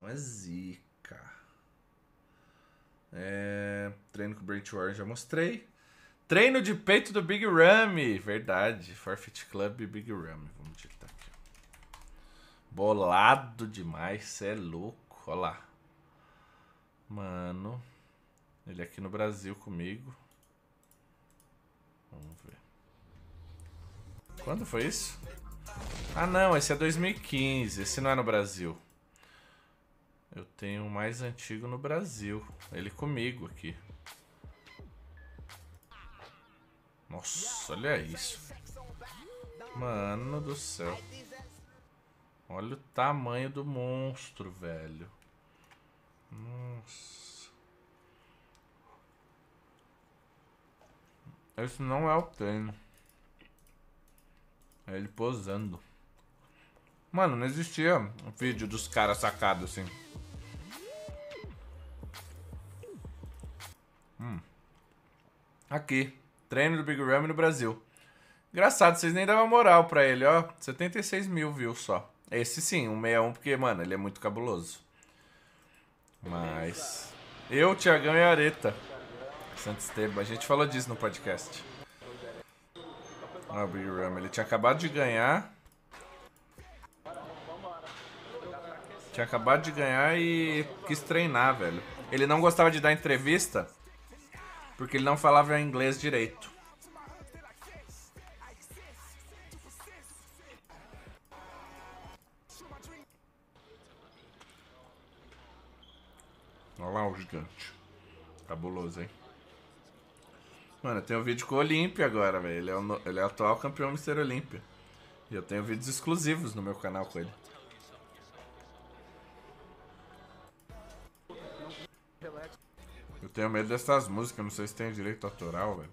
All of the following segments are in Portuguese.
é zica. Treino com o Brent Warren já mostrei. Treino de peito do Big Ramy. Verdade. Forfeit Club e Big Ramy. Vamos digitar aqui. Bolado demais. Cê é louco. Olha lá. Mano. Ele aqui no Brasil comigo. Vamos ver. Quando foi isso? Ah, não. Esse é 2015. Esse não é no Brasil. Eu tenho o mais antigo no Brasil. Ele comigo aqui. Nossa, olha isso. Mano do céu. Olha o tamanho do monstro, velho. Nossa. Esse não é o treino. É ele posando. Mano, não existia um vídeo dos caras sacados assim. Aqui. Treino do Big Ramy no Brasil. Engraçado, vocês nem davam moral pra ele, ó. 76 mil views só. Esse sim, 161, porque, mano, ele é muito cabuloso. Mas... eu, Thiagão e Areta. Santo Esteban. A gente falou disso no podcast. Ó, o Big Ramy. Ele tinha acabado de ganhar. Tinha acabado de ganhar e quis treinar, velho. Ele não gostava de dar entrevista porque ele não falava inglês direito. Olha lá o gigante. Cabuloso, hein? Mano, eu tenho um vídeo com o Olímpia agora, velho. Ele é o atual campeão Mr. Olímpia. E eu tenho vídeos exclusivos no meu canal com ele. Eu tenho medo dessas músicas, não sei se tem direito autoral, velho.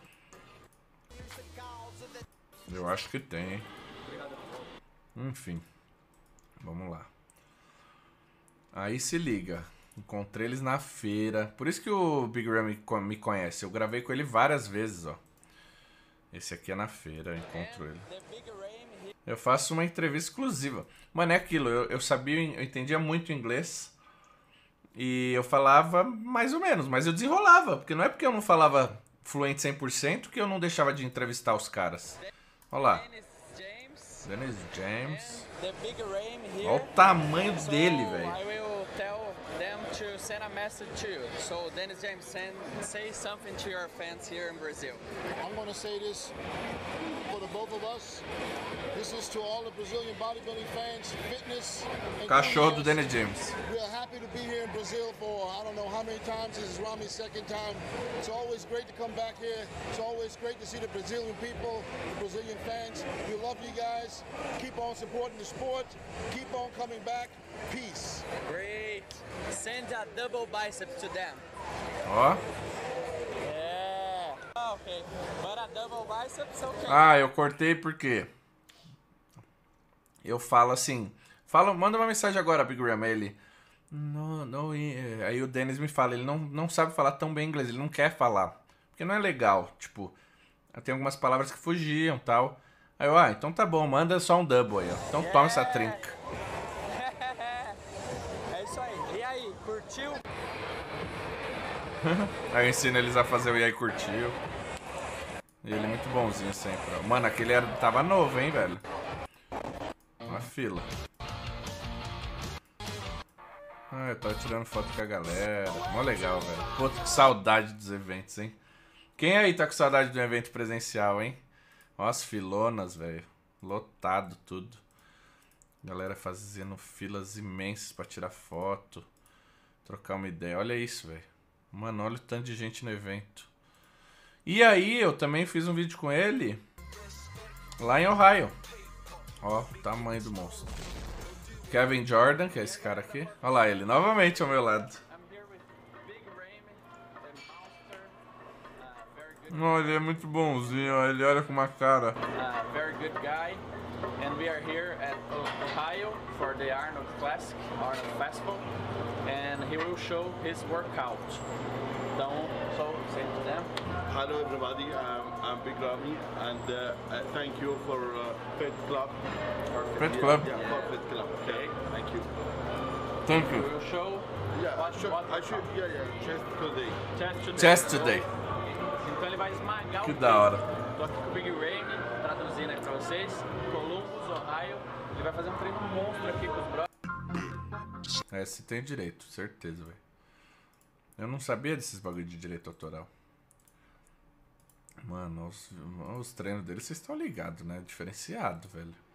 Eu acho que tem, hein? Enfim. Vamos lá. Aí se liga. Encontrei eles na feira. Por isso que o Big Ramy me conhece. Eu gravei com ele várias vezes, ó. Esse aqui é na feira, eu encontro ele. Eu faço uma entrevista exclusiva. Mano, é aquilo. Eu sabia, eu entendia muito inglês. E eu falava mais ou menos, mas eu desenrolava. Porque não é porque eu não falava fluente 100% que eu não deixava de entrevistar os caras. Olha lá. Dennis James. Olha o tamanho dele, velho. To send a message to you. So Dennis James, say something to your fans here in Brazil. I'm going to say this for the both of us. This is to all the Brazilian bodybuilding fans, fitness. Cachorro do Dennis James. We are happy to be here in Brazil for I don't know how many times. This is Ramy's second time. It's always great to come back here. It's always great to see the Brazilian people, the Brazilian fans. We love you guys. Keep on supporting the sport. Keep on coming back. Peace. Great. Send a double biceps to them. Ó. Yeah. Okay. But a double biceps, okay. Ah, eu cortei porque eu falo assim, manda uma mensagem agora, Big Ramy. Ele não, aí o Dennis me fala, ele não sabe falar tão bem inglês, ele não quer falar, porque não é legal, tipo, tem algumas palavras que fugiam, tal. Aí eu, então tá bom, manda só um double aí, ó. Então toma essa trinca. É isso aí. E aí, curtiu? Aí eu ensino eles a fazer o e aí curtiu. E ele é muito bonzinho sempre, ó. Mano, aquele tava novo, hein, velho. Uma fila. Eu tava tirando foto com a galera. Mó legal, velho. Pô, tô com saudade dos eventos, hein. Quem aí tá com saudade do evento presencial, hein? Ó as filonas, velho. Lotado tudo. Galera fazendo filas imensas pra tirar foto. Trocar uma ideia. Olha isso, velho. Mano, olha o tanto de gente no evento. E aí, eu também fiz um vídeo com ele lá em Ohio. Ó, o tamanho do monstro. Kevin Jordan, que é esse cara aqui. Olha lá ele, novamente ao meu lado. Não, ele é muito bonzinho, ó. Ele olha com uma cara. Very good guy. And we are here at Ohio for the Arnold Classic, Arnold Festival. And he will show his workout. So say to them. Hello everybody, I'm Big Ramy and thank you for Fit Club. Fit Club? Yeah, for Fit Club, okay, thank you. Thank We you. will show Yeah, what, I should, just today. Chest Just today. Então ele vai esmagar Que o da hora. peito. Tô aqui com o Big Ramy, traduzindo aí pra vocês. Columbus, Ohio. Ele vai fazer um treino monstro aqui com os brothers. É, se tem direito, certeza, velho. Eu não sabia desses bagulho de direito autoral. Mano, os treinos dele, vocês estão ligados, né? Diferenciado, velho.